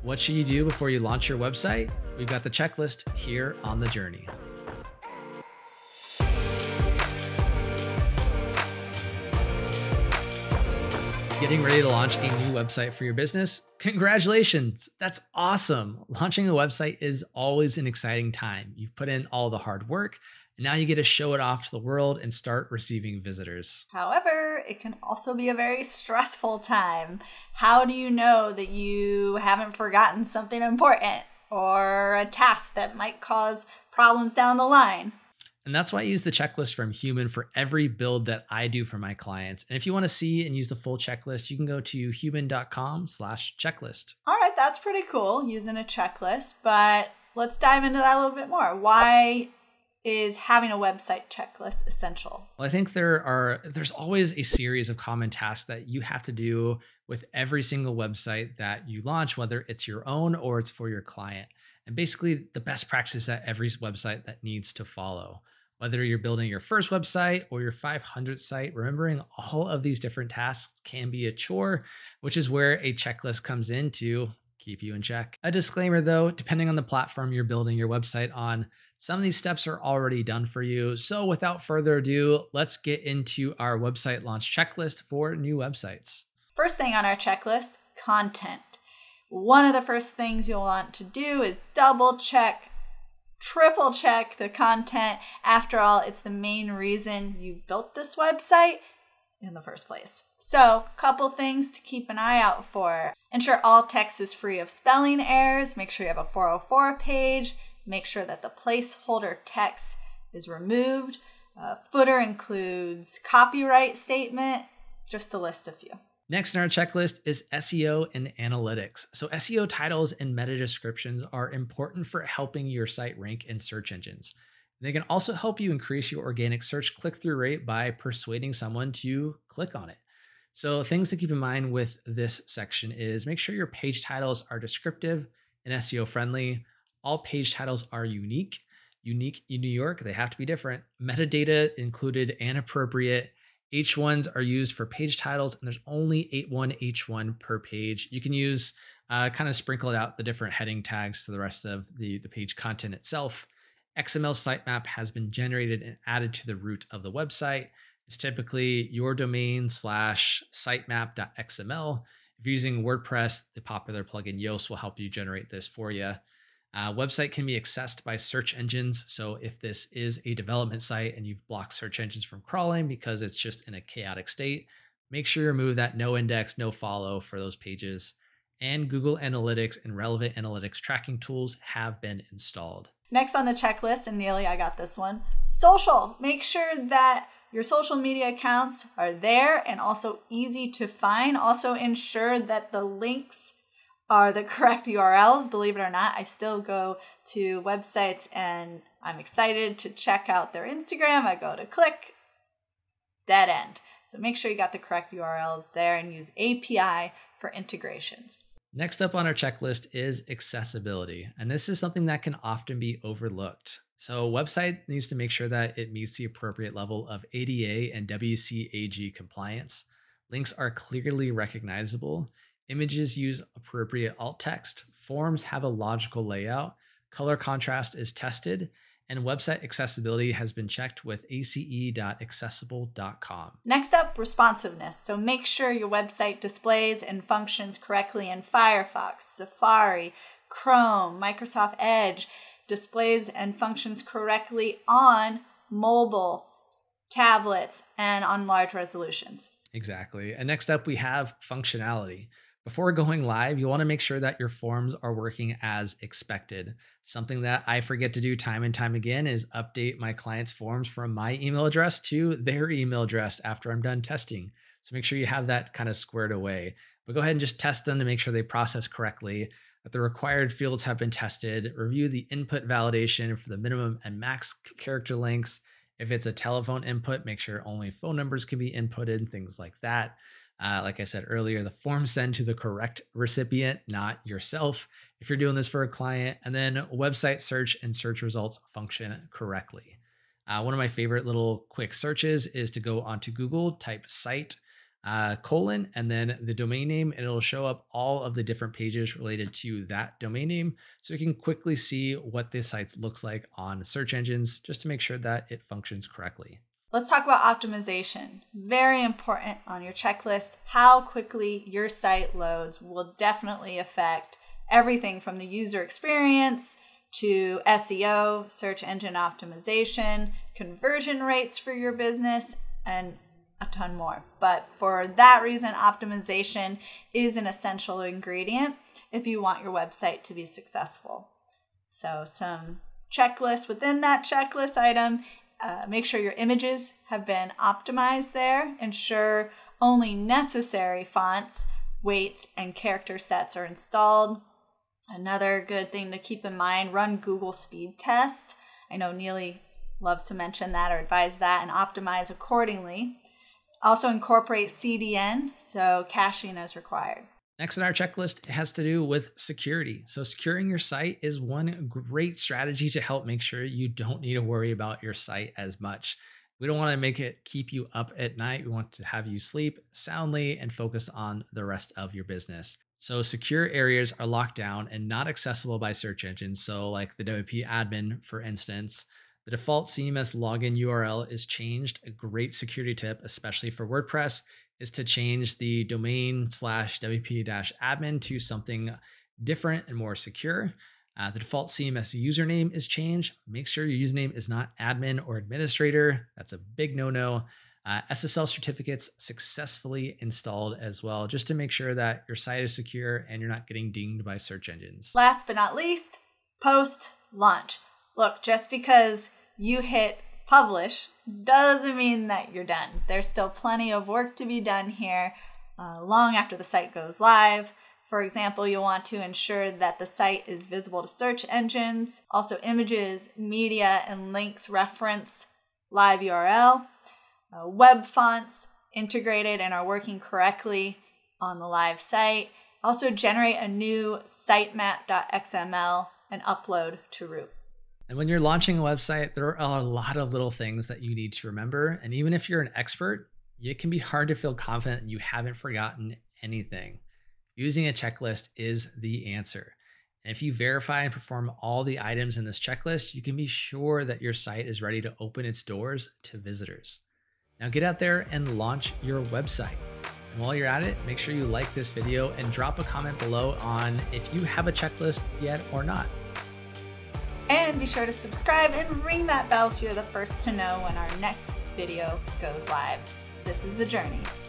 What should you do before you launch your website? We've got the checklist here on the journey. Getting ready to launch a new website for your business? Congratulations, that's awesome. Launching a website is always an exciting time. You've put in all the hard work, and now you get to show it off to the world and start receiving visitors. However, it can also be a very stressful time. How do you know that you haven't forgotten something important or a task that might cause problems down the line? And that's why I use the checklist from Human for every build that I do for my clients. And if you want to see and use the full checklist, you can go to human.com/checklist. All right, that's pretty cool, using a checklist, but let's dive into that a little bit more. Why is having a website checklist essential? Well, I think there's always a series of common tasks that you have to do with every single website that you launch, whether it's your own or it's for your client. And basically the best practice that every website that needs to follow. Whether you're building your first website or your 500th site, remembering all of these different tasks can be a chore, which is where a checklist comes in to keep you in check. A disclaimer though, depending on the platform you're building your website on, some of these steps are already done for you. So without further ado, let's get into our website launch checklist for new websites. First thing on our checklist, content. One of the first things you'll want to do is double check, triple check the content. After all, it's the main reason you built this website in the first place. So, couple things to keep an eye out for. Ensure all text is free of spelling errors. Make sure you have a 404 page. Make sure that the placeholder text is removed. Footer includes copyright statement, just to list a few. Next in our checklist is SEO and analytics. So SEO titles and meta descriptions are important for helping your site rank in search engines. They can also help you increase your organic search click-through rate by persuading someone to click on it. So things to keep in mind with this section is make sure your page titles are descriptive and SEO friendly. All page titles are unique in New York. They have to be different. Metadata included and appropriate. H1s are used for page titles, and there's only one H1 per page. You can use kind of sprinkled out the different heading tags to the rest of the page content itself. XML sitemap has been generated and added to the root of the website. It's typically your domain /sitemap.xml. If you're using WordPress, the popular plugin Yoast will help you generate this for you. Website can be accessed by search engines. So if this is a development site and you've blocked search engines from crawling because it's just in a chaotic state, make sure you remove that no index, no follow for those pages. And Google Analytics and relevant analytics tracking tools have been installed. Next on the checklist, and Neely, I got this one, social. Make sure that your social media accounts are there and also easy to find. Also ensure that the links are the correct URLs. Believe it or not, I still go to websites and I'm excited to check out their Instagram. I go to click, dead end. So make sure you got the correct URLs there and use API for integrations. Next up on our checklist is accessibility. And this is something that can often be overlooked. So a website needs to make sure that it meets the appropriate level of ADA and WCAG compliance. Links are clearly recognizable. Images use appropriate alt text, forms have a logical layout, color contrast is tested, and website accessibility has been checked with ace.accessible.com. Next up, responsiveness. So make sure your website displays and functions correctly in Firefox, Safari, Chrome, Microsoft Edge, displays and functions correctly on mobile, tablets, and on large resolutions. Exactly. And next up, we have functionality. Before going live, you want to make sure that your forms are working as expected. Something that I forget to do time and time again is update my clients' forms from my email address to their email address after I'm done testing. So make sure you have that kind of squared away. But go ahead and just test them to make sure they process correctly, that the required fields have been tested, review the input validation for the minimum and max character lengths. If it's a telephone input, make sure only phone numbers can be inputted, things like that. Like I said earlier, the forms send to the correct recipient, not yourself, if you're doing this for a client. And then website search and search results function correctly. One of my favorite little quick searches is to go onto Google, type site, colon, and then the domain name, and it'll show up all of the different pages related to that domain name. So you can quickly see what this site looks like on search engines just to make sure that it functions correctly. Let's talk about optimization. Very important on your checklist. How quickly your site loads will definitely affect everything from the user experience to SEO, search engine optimization, conversion rates for your business, and a ton more. But for that reason, optimization is an essential ingredient if you want your website to be successful. So some checklists within that checklist item. Make sure your images have been optimized there. Ensure only necessary fonts, weights, and character sets are installed. Another good thing to keep in mind, run Google speed test. I know Neely loves to mention that or advise that, and optimize accordingly. Also incorporate CDN, so caching is required. Next on our checklist has to do with security. So securing your site is one great strategy to help make sure you don't need to worry about your site as much. We don't want to make it keep you up at night. We want to have you sleep soundly and focus on the rest of your business. So secure areas are locked down and not accessible by search engines. So like the WP admin, for instance. The default CMS login URL is changed. A great security tip, especially for WordPress, is to change the domain/wp-admin to something different and more secure. The default CMS username is changed. Make sure your username is not admin or administrator. That's a big no-no. SSL certificates successfully installed as well, just to make sure that your site is secure and you're not getting dinged by search engines. Last but not least, post-launch. Look, just because you hit publish doesn't mean that you're done. There's still plenty of work to be done here long after the site goes live. For example, you'll want to ensure that the site is visible to search engines. Also, images, media, and links reference live URL. Web fonts integrated and are working correctly on the live site. Also, generate a new sitemap.xml and upload to root. And when you're launching a website, there are a lot of little things that you need to remember. And even if you're an expert, it can be hard to feel confident you haven't forgotten anything. Using a checklist is the answer. And if you verify and perform all the items in this checklist, you can be sure that your site is ready to open its doors to visitors. Now get out there and launch your website. And while you're at it, make sure you like this video and drop a comment below on if you have a checklist yet or not. And be sure to subscribe and ring that bell so you're the first to know when our next video goes live. This is The Journey.